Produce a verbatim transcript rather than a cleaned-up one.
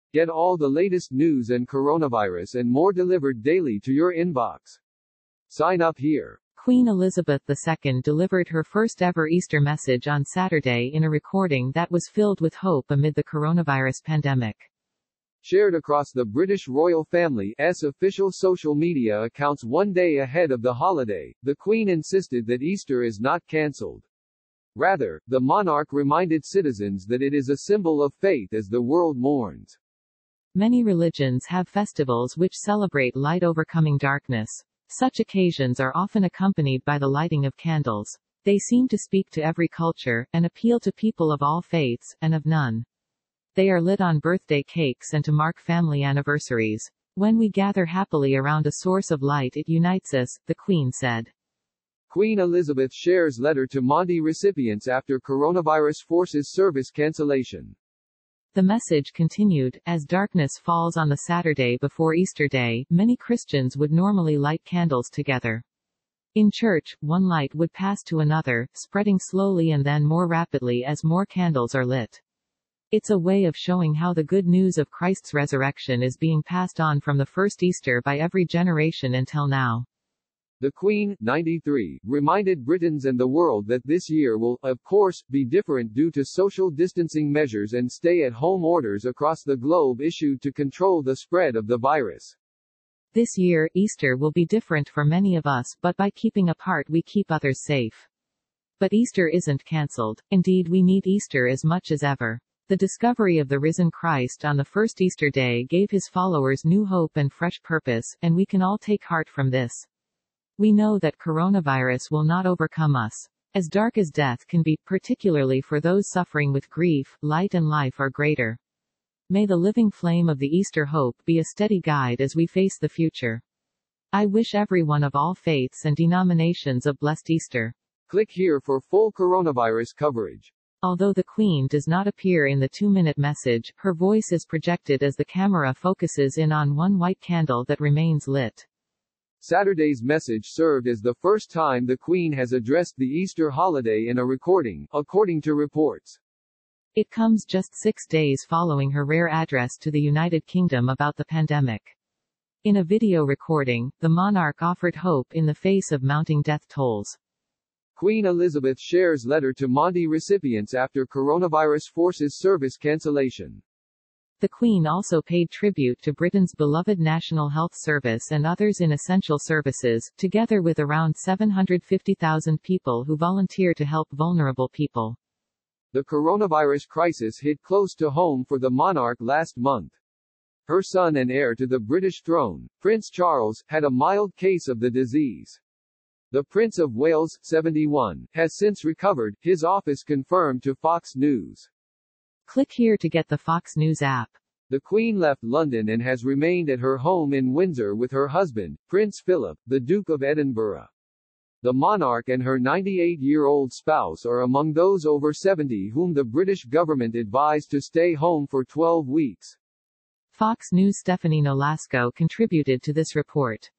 Get all the latest news and coronavirus and more delivered daily to your inbox. Sign up here. Queen Elizabeth the Second delivered her first ever Easter message on Saturday in a recording that was filled with hope amid the coronavirus pandemic. Shared across the British royal family's official social media accounts one day ahead of the holiday, the Queen insisted that Easter is not cancelled. Rather, the monarch reminded citizens that it is a symbol of faith as the world mourns. Many religions have festivals which celebrate light overcoming darkness. Such occasions are often accompanied by the lighting of candles. They seem to speak to every culture, and appeal to people of all faiths, and of none. They are lit on birthday cakes and to mark family anniversaries. When we gather happily around a source of light, it unites us, the Queen said. Queen Elizabeth shares letter to Monty recipients after coronavirus forces service cancellation. The message continued, as darkness falls on the Saturday before Easter Day, many Christians would normally light candles together. In church, one light would pass to another, spreading slowly and then more rapidly as more candles are lit. It's a way of showing how the good news of Christ's resurrection is being passed on from the first Easter by every generation until now. The Queen, ninety-three, reminded Britons and the world that this year will, of course, be different due to social distancing measures and stay-at-home orders across the globe issued to control the spread of the virus. This year, Easter will be different for many of us, but by keeping apart we keep others safe. But Easter isn't cancelled. Indeed, we need Easter as much as ever. The discovery of the risen Christ on the first Easter day gave his followers new hope and fresh purpose, and we can all take heart from this. We know that coronavirus will not overcome us. As dark as death can be, particularly for those suffering with grief, light and life are greater. May the living flame of the Easter hope be a steady guide as we face the future. I wish everyone of all faiths and denominations a blessed Easter. Click here for full coronavirus coverage. Although the Queen does not appear in the two-minute message, her voice is projected as the camera focuses in on one white candle that remains lit. Saturday's message served as the first time the Queen has addressed the Easter holiday in a recording, according to reports. It comes just six days following her rare address to the United Kingdom about the pandemic. In a video recording, the monarch offered hope in the face of mounting death tolls. Queen Elizabeth shares letter to Monty recipients after coronavirus forces service cancellation. The Queen also paid tribute to Britain's beloved National Health Service and others in essential services, together with around seven hundred fifty thousand people who volunteer to help vulnerable people. The coronavirus crisis hit close to home for the monarch last month. Her son and heir to the British throne, Prince Charles, had a mild case of the disease. The Prince of Wales, seventy-one, has since recovered, his office confirmed to Fox News. Click here to get the Fox News app. The Queen left London and has remained at her home in Windsor with her husband, Prince Philip, the Duke of Edinburgh. The monarch and her ninety-eight-year-old spouse are among those over seventy whom the British government advised to stay home for twelve weeks. Fox News' Stephanie Nolasco contributed to this report.